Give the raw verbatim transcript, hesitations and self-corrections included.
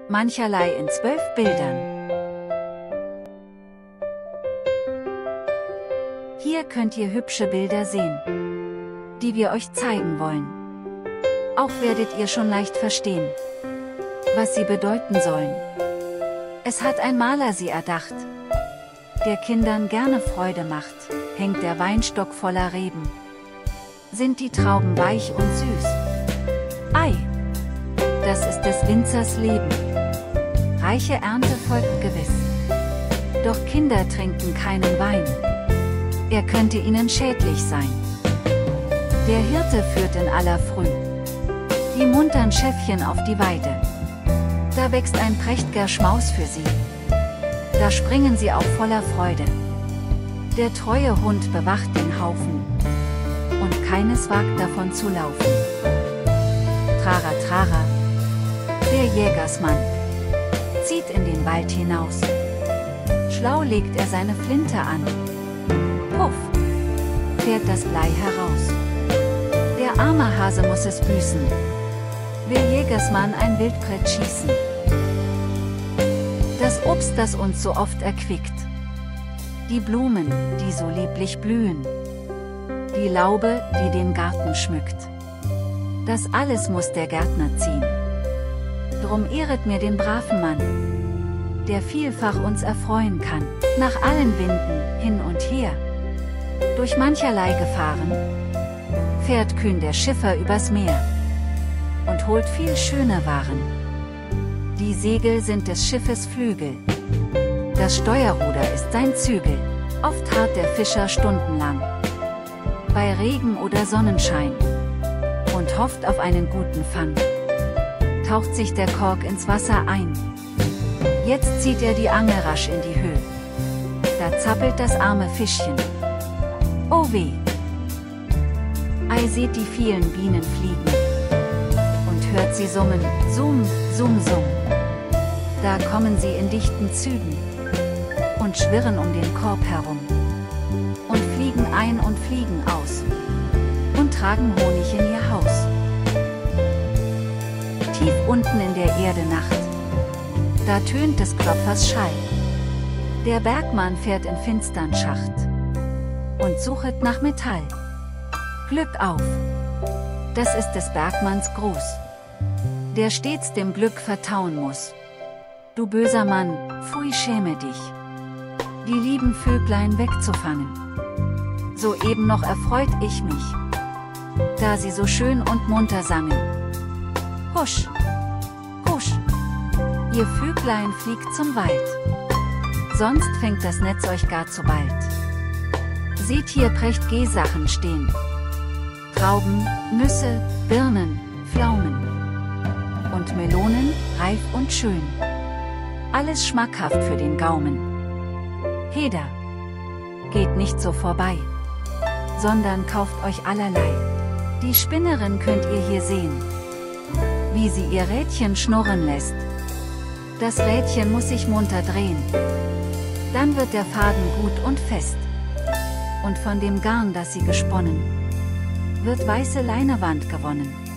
Mancherlei in zwölf Bildern. Hier könnt ihr hübsche Bilder sehen, die wir euch zeigen wollen. Auch werdet ihr schon leicht verstehen, was sie bedeuten sollen. Es hat ein Maler sie erdacht, der Kindern gerne Freude macht. Hängt der Weinstock voller Reben, sind die Trauben weich und süß. Ei, das ist des Winzers Leben. Reiche Ernte folgt gewiss. Doch Kinder trinken keinen Wein, er könnte ihnen schädlich sein. Der Hirte führt in aller Früh die muntern Schäfchen auf die Weide. Da wächst ein prächt'ger Schmaus für sie, da springen sie auch voller Freude. Der treue Hund bewacht den Haufen, und keines wagt davon zu laufen. Trara, trara, der Jägersmann zieht in den Wald hinaus. Schlau legt er seine Flinte an. Puff, fährt das Blei heraus. Der arme Hase muss es büßen, will Jägersmann ein Wildbret schießen. Das Obst, das uns so oft erquickt, die Blumen, die so lieblich blühen, die Laube, die den Garten schmückt, das alles muss der Gärtner ziehen. Drum ehret mir den braven Mann, der vielfach uns erfreuen kann, nach allen Winden, hin und her, durch mancherlei Gefahren, fährt kühn der Schiffer übers Meer und holt viel schöne Waren. Die Segel sind des Schiffes Flügel, das Steuerruder ist sein Zügel. Oft harrt der Fischer stundenlang, bei Regen oder Sonnenschein, und hofft auf einen guten Fang. Taucht sich der Kork ins Wasser ein, jetzt zieht er die Angel rasch in die Höhe. Da zappelt das arme Fischchen, oh weh! Ei, seht die vielen Bienen fliegen, und hört sie summen, summ, summ, summ. Da kommen sie in dichten Zügen und schwirren um den Korb herum und fliegen ein und fliegen aus und tragen Honig in ihr Haus. Tief unten in der Erde Nacht, da tönt des Klopfers Schall. Der Bergmann fährt in finstern Schacht und suchet nach Metall. Glück auf, das ist des Bergmanns Gruß, der stets dem Glück vertrauen muss. Du böser Mann, pfui, schäme dich, die lieben Vöglein wegzufangen. Soeben noch erfreut ich mich, da sie so schön und munter sangen. Husch, husch, ihr Vöglein fliegt zum Wald, sonst fängt das Netz euch gar zu bald. Seht hier prächt'ge Sachen stehen, Trauben, Nüsse, Birnen, Pflaumen und Melonen, reif und schön. Alles schmackhaft für den Gaumen. Heda, geht nicht so vorbei, sondern kauft euch allerlei. Die Spinnerin könnt ihr hier sehen, wie sie ihr Rädchen schnurren lässt. Das Rädchen muss sich munter drehen, dann wird der Faden gut und fest. Und von dem Garn, das sie gesponnen, wird weiße Leinewand gewonnen.